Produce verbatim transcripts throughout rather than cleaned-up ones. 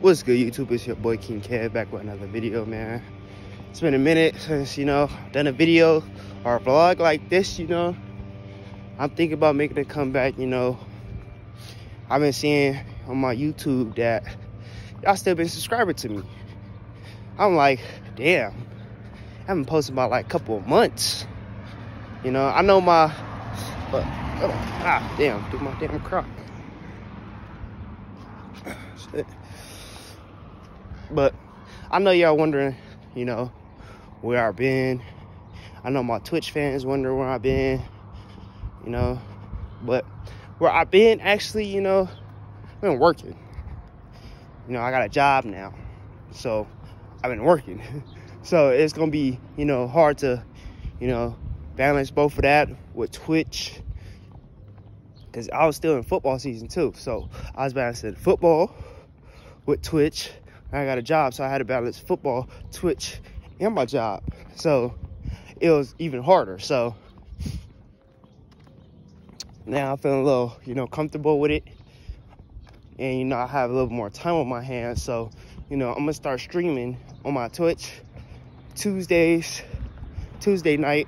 What's good, YouTube? It's your boy King Kev back with another video, man. It's been a minute since, you know, done a video or a vlog like this, you know. I'm thinking about making a comeback, you know. I've been seeing on my YouTube that y'all still been subscribing to me. I'm like, damn, I haven't posted about like a couple of months. You know, I know my, but, oh, ah, damn, do my damn crock. Shit. But I know y'all wondering, you know, where I've been. I know my Twitch fans wonder where I've been, you know. But where I've been, actually, you know, I've been working. You know, I got a job now, so I've been working. So it's gonna be, you know, hard to, you know, balance both of that with Twitch, because I was still in football season too. So I was balancing football with Twitch. I got a job, so I had to balance football, Twitch, and my job. So it was even harder. So now I'm feeling a little, you know, comfortable with it. And, you know, I have a little more time on my hands. So, you know, I'm going to start streaming on my Twitch Tuesdays, Tuesday night,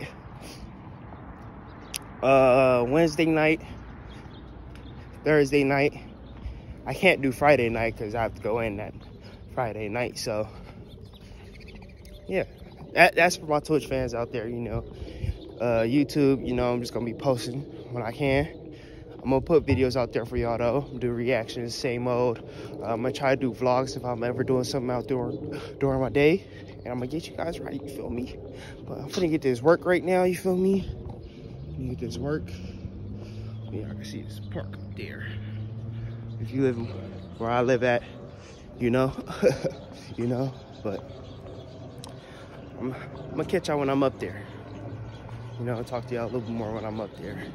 uh, Wednesday night, Thursday night. I can't do Friday night because I have to go in that Friday night. So yeah, that, that's for my Twitch fans out there, you know. uh YouTube, you know, I'm just gonna be posting when I can. I'm gonna put videos out there for y'all though, do reactions, same old. uh, I'm gonna try to do vlogs if I'm ever doing something out during during my day, and I'm gonna get you guys right, you feel me. But I'm gonna get this work right now, you feel me. Let me get this work. Yeah, I can see this park up there. If you live where I live at, you know. You know, but I'm, I'm gonna catch y'all when I'm up there. You know, I'll talk to y'all a little bit more when I'm up there.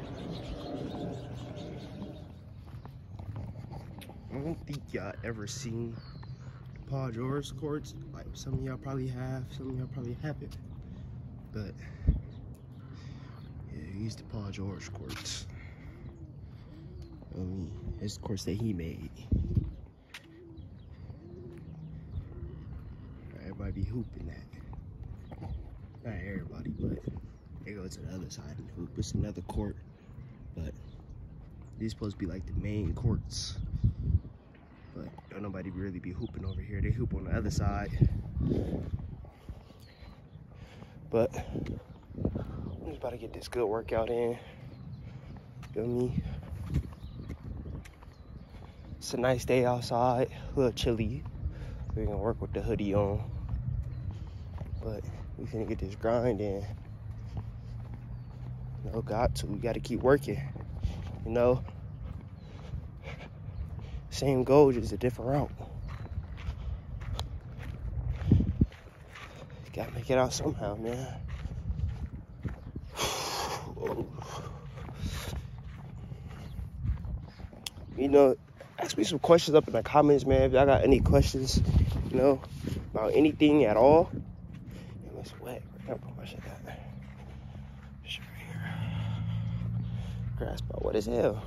I don't think y'all ever seen the Paul George courts. Like, some of y'all probably have, some of y'all probably haven't. But yeah, he's the Paul George courts. I mean, it's the courts that he made. Everybody be hooping that. Not everybody, but they go to the other side and hoop. It's another court, but these supposed to be like the main courts. But don't nobody really be hooping over here. They hoop on the other side. But I'm just about to get this good workout in. Feel me? It's a nice day outside, a little chilly. We're gonna work with the hoodie on. But we finna get this grind in. You know, got to. We gotta keep working. You know? Same goal, just a different route. Gotta make it out somehow, man. You know, ask me some questions up in the comments, man. If y'all got any questions, you know, about anything at all. It's wet. I gotta put my shit out there. Shit right here. Grass spot. What is hell?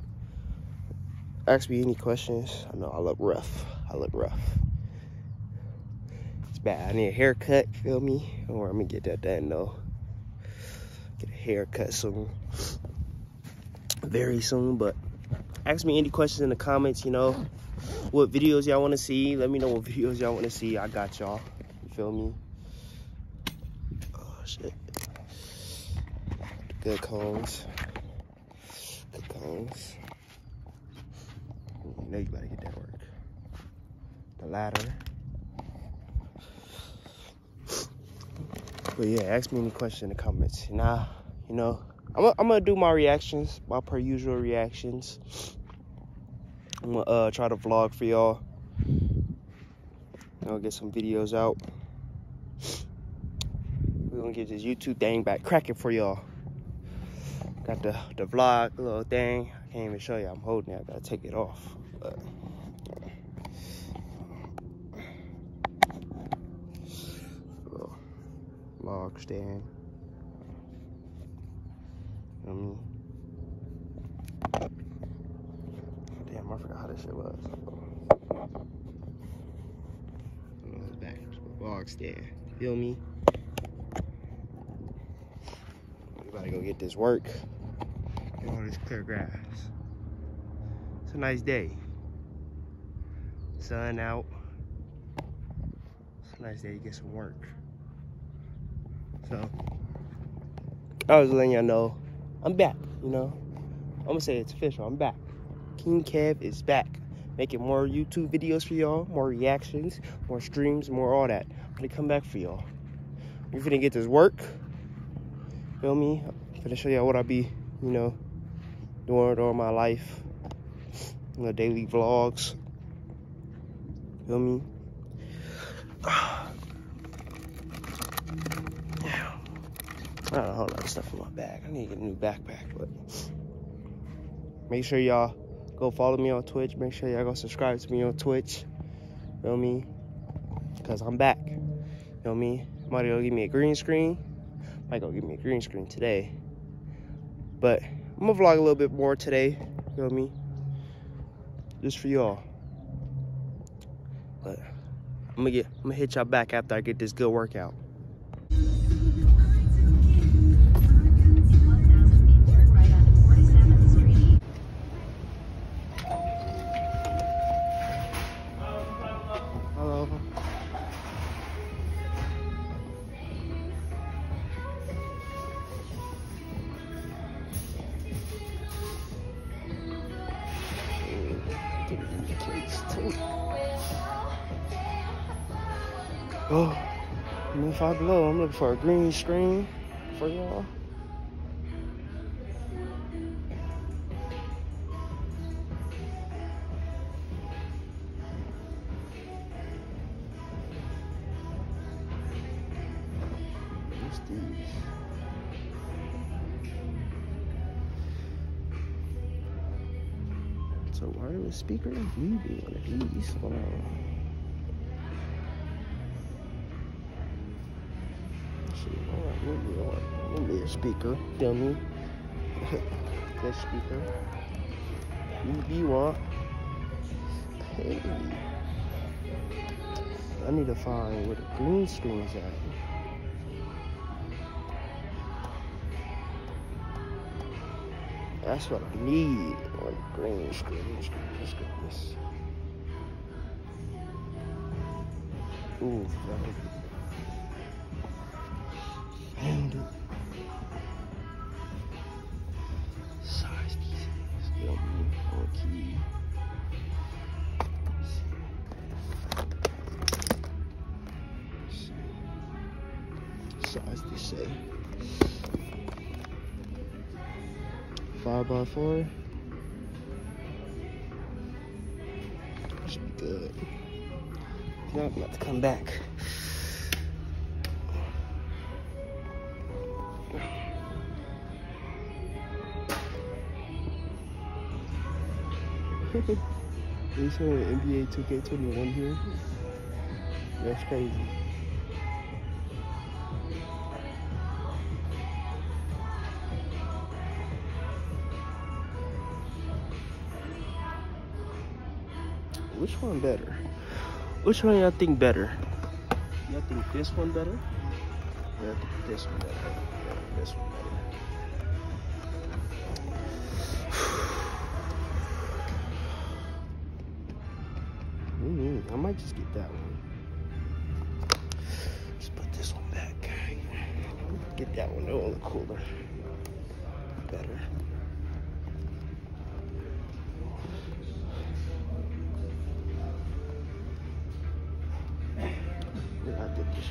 Ask me any questions. I know I look rough. I look rough. It's bad. I need a haircut. Feel me? Or I'm gonna get that done though. Get a haircut soon. Very soon. But ask me any questions in the comments. You know, what videos y'all want to see. Let me know what videos y'all want to see. I got y'all. You feel me? Shit. Good cones. Good cones. You know you better get that work. The ladder. But yeah, ask me any question in the comments. Now, you know, I'm gonna, I'm gonna do my reactions, my per usual reactions. I'm gonna uh, try to vlog for y'all. I'll get some videos out. We're gonna get this YouTube thing back cracking for y'all. Got the, the vlog little thing. I can't even show you. I'm holding it. I gotta take it off. But, little log stand. You know what I mean? Damn, I forgot how this shit was. back vlog stand. Feel me? We gotta go get this work. Get all this clear grass. It's a nice day. Sun out. It's a nice day to get some work. So, I was letting y'all know I'm back, you know? I'm gonna say it's official, I'm back. King Kev is back. Making more YouTube videos for y'all, more reactions, more streams, more all that. I'm gonna come back for y'all. We're finna get this work. Feel me? I'm finna show y'all what I be, you know, doing during my life. You know, daily vlogs. Feel me? I got a whole lot of stuff in my bag. I need to get a new backpack, but make sure y'all go follow me on Twitch. Make sure y'all go subscribe to me on Twitch. Feel me? Because I'm back. Feel me? Might go give me a green screen. Might go give me a green screen today. But I'm gonna vlog a little bit more today. Feel me? Just for y'all. But I'm gonna get I'm gonna hit y'all back after I get this good workout. Oh, I'm in Five Below. I'm looking for a green screen for y'all. What's these? So wireless speaker? Maybe one of these. Hold on. Let me a speaker, dummy. That speaker. Maybe you want. Hey. I need to find where the green screen is at. That's what I need. Or green screen. Green screen. Let's get this. Ooh, that found it. Size these. Still me for a key. Size they say. Five by four. Should be good. Now I'm about to come back. They showing N B A two K twenty-one here. That's crazy. Which one better? Which one y'all think better? Y'all think this one better? Or y'all think this one better? Yeah, this one better. I might just get that one. Just put this one back. Get that one. It'll look cooler. Better. Yeah, I did this.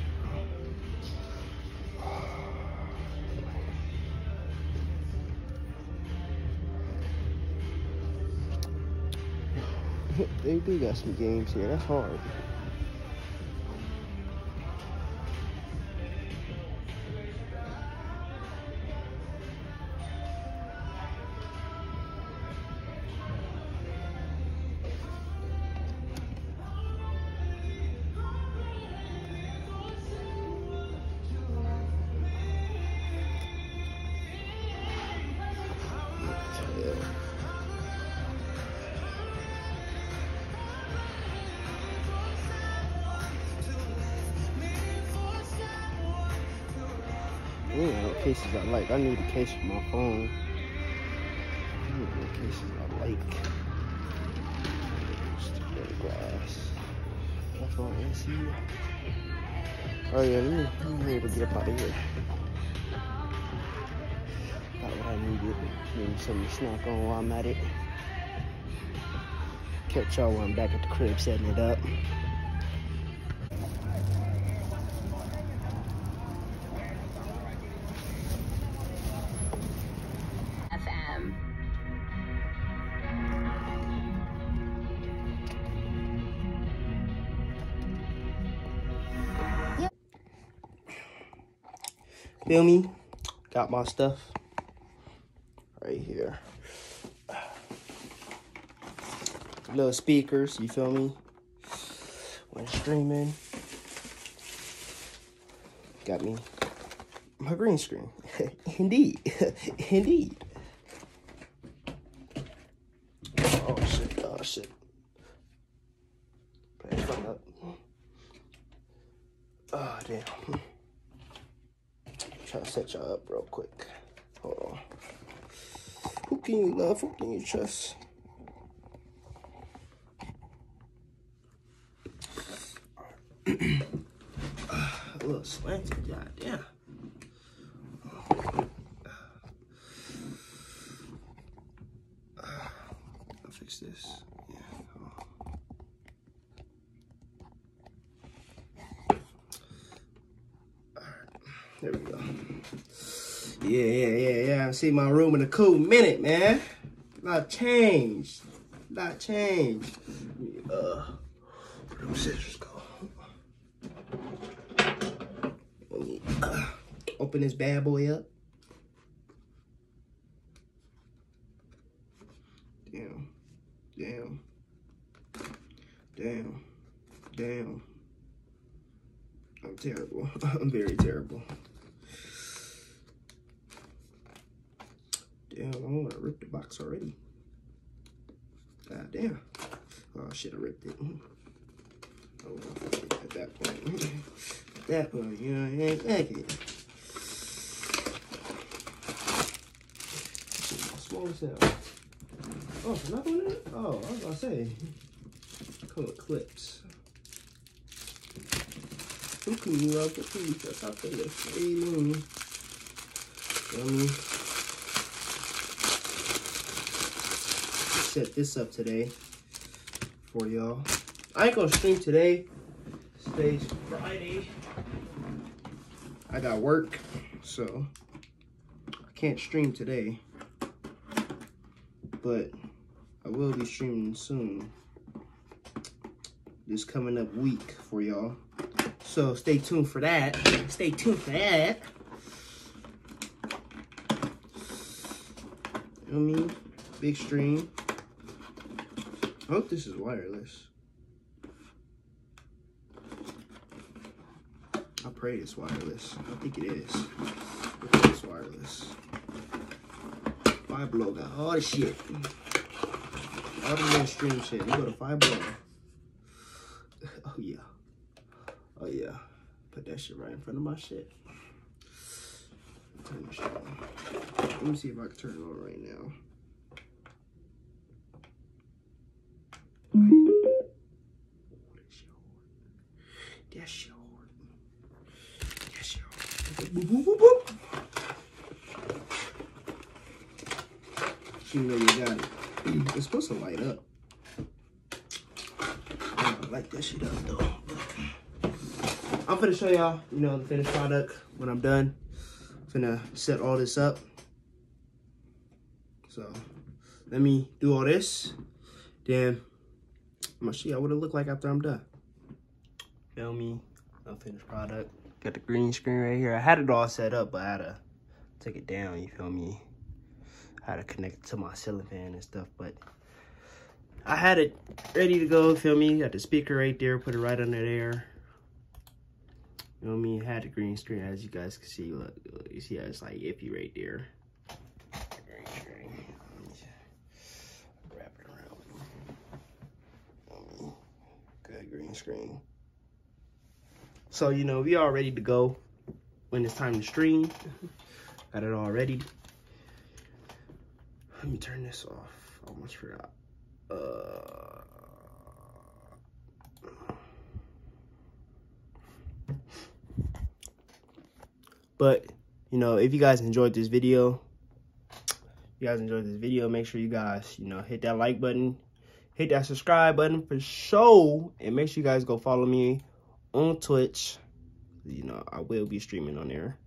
They do got some games here. That's hard. cases I like. I need a case for my phone. I need the cases I like. Stupid glass. My phone A C. Oh yeah, let me, let me ready to get up out of here. Got what I needed. Maybe something to snack on while I'm at it. Catch y'all when I'm back at the crib setting it up. Feel me? Got my stuff right here. Little speakers, you feel me? When streaming. Got me my green screen. Indeed. Indeed. Oh shit, oh shit. Put that phone up. Oh damn. Try to set y'all up real quick. Hold on. Who can you love? Who can you trust? A little slanted, goddamn. I'll fix this. Yeah. There we go. Yeah, yeah, yeah, yeah. I see my room in a cool minute, man. A lot changed. A lot changed. Uh, where them scissors go? Let me uh, open this bad boy up. Damn. Damn. Damn. Damn. I'm terrible. I'm very terrible. Damn, I want to rip the box already. God damn. Oh shit, I ripped it. Oh, at that point. At that point, you know, I ain't like it. Small cell. Oh, another one in it? Oh, I was gonna say. Come with clips. Who can you love? Who can you trust out there? Hey, moon. Um, set this up today for y'all. I ain't gonna stream today. Today's Friday. I got work, so I can't stream today. But I will be streaming soon. This coming up week for y'all. So stay tuned for that. Stay tuned for that. You know what I mean? Big stream. I hope this is wireless. I pray it's wireless. I think it is. I think it's wireless. Five Below got all the shit. All the little stream shit. We go to Five Below. Oh yeah. Oh yeah. Put that shit right in front of my shit. Turn the shit on. Let me see if I can turn it on right now. That's your horn. That's your horn. Boop, boop, boop, boop. You know you got it. It's supposed to light up. I don't like that shit up though. I'm finna show y'all, you know, the finished product when I'm done. Finna set all this up. So let me do all this. Then I'm gonna show y'all what it look like after I'm done. Feel me? Unfinished product. Got the green screen right here. I had it all set up, but I had to take it down, you feel me? I had to connect it to my ceiling fan and stuff, but I had it ready to go, feel me? Got the speaker right there, put it right under there. You know what I mean? Had the green screen, as you guys can see. Look, you see how it's like iffy right there. Green screen. Wrap it around. Good green screen. So, you know, we all ready to go when it's time to stream. Got it all ready. Let me turn this off. I almost forgot. Uh, but, you know, if you guys enjoyed this video, you guys enjoyed this video, make sure you guys, you know, hit that like button, hit that subscribe button for sure, and make sure you guys go follow me on Twitch. You know, I will be streaming on there.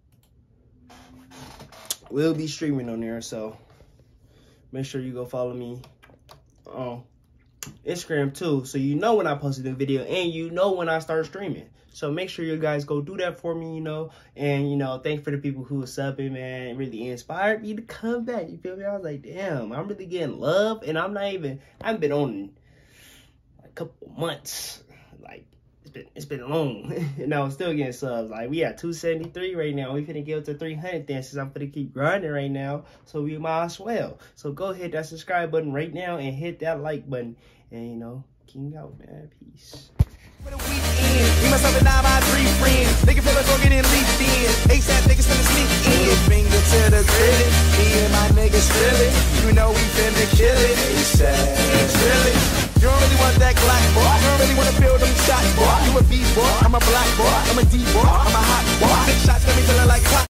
Will be streaming on there, so make sure you go follow me on Instagram too, so you know when I post a new video and you know when I start streaming. So make sure you guys go do that for me, you know. And, you know, thanks for the people who are subbing, man. It really inspired me to come back. You feel me? I was like, damn, I'm really getting love. And I'm not even, I haven't been on a couple months. Like, it's been, it's been long. And I was still getting subs. Like, we at two seventy-three right now. We finna get up to three hundred then, since I'm finna keep grinding right now. So we might as well. So go hit that subscribe button right now and hit that like button. And, you know, king out, man. Peace. For the weekend, me, myself, and I, my three friends. Nigga feel like go get in leaked in. ASAP niggas finna sneak in. Finger to the grid. Me and my niggas really. You know we finna kill it. ASAP. Really. You don't really want that Glock, boy. You don't really wanna feel them shots, boy. You a B boy, I'm a black boy. I'm a D boy, I'm a hot boy. Six shots got me feeling like clock.